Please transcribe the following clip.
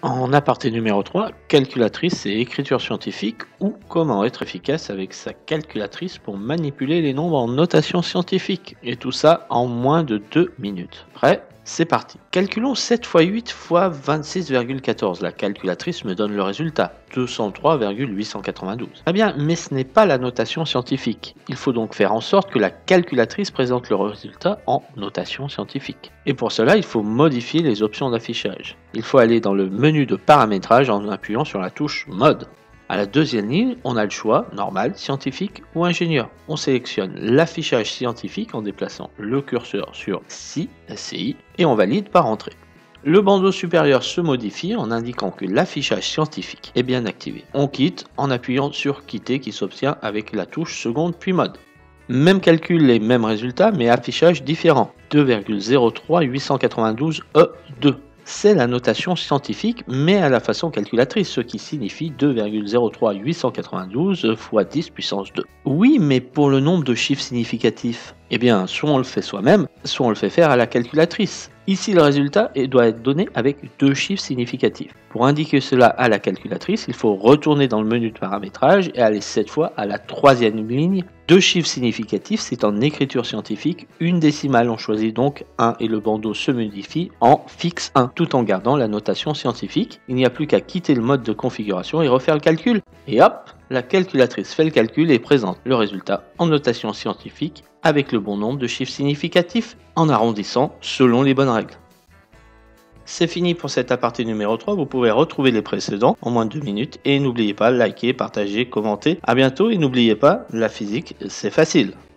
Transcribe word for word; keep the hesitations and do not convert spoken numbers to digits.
En aparté numéro trois, calculatrice et écriture scientifique ou comment être efficace avec sa calculatrice pour manipuler les nombres en notation scientifique. Et tout ça en moins de deux minutes. Prêt? C'est parti. Calculons sept fois huit fois vingt-six virgule quatorze. La calculatrice me donne le résultat, deux cent trois virgule huit cent quatre-vingt-douze. Très bien, mais ce n'est pas la notation scientifique. Il faut donc faire en sorte que la calculatrice présente le résultat en notation scientifique. Et pour cela, il faut modifier les options d'affichage. Il faut aller dans le menu de paramétrage en appuyant sur la touche Mode. À la deuxième ligne, on a le choix normal, scientifique ou ingénieur. On sélectionne l'affichage scientifique en déplaçant le curseur sur S I, S C I, et on valide par entrée. Le bandeau supérieur se modifie en indiquant que l'affichage scientifique est bien activé. On quitte en appuyant sur quitter qui s'obtient avec la touche seconde puis mode. Même calcul et même résultat mais affichage différent. deux virgule zéro trois huit cent quatre-vingt-douze E deux. C'est la notation scientifique, mais à la façon calculatrice, ce qui signifie deux virgule zéro trois huit cent quatre-vingt-douze fois dix puissance deux. Oui, mais pour le nombre de chiffres significatifs, eh bien, soit on le fait soi-même, soit on le fait faire à la calculatrice. Ici, le résultat doit être donné avec deux chiffres significatifs. Pour indiquer cela à la calculatrice, il faut retourner dans le menu de paramétrage et aller cette fois à la troisième ligne. Deux chiffres significatifs, c'est en écriture scientifique, une décimale. On choisit donc un et le bandeau se modifie en fixe un, tout en gardant la notation scientifique. Il n'y a plus qu'à quitter le mode de configuration et refaire le calcul. Et hop, la calculatrice fait le calcul et présente le résultat en notation scientifique avec le bon nombre de chiffres significatifs en arrondissant selon les bonnes règles. C'est fini pour cet aparté numéro trois, vous pouvez retrouver les précédents en moins de deux minutes et n'oubliez pas, liker, partager, commenter. À bientôt et n'oubliez pas, la physique c'est facile.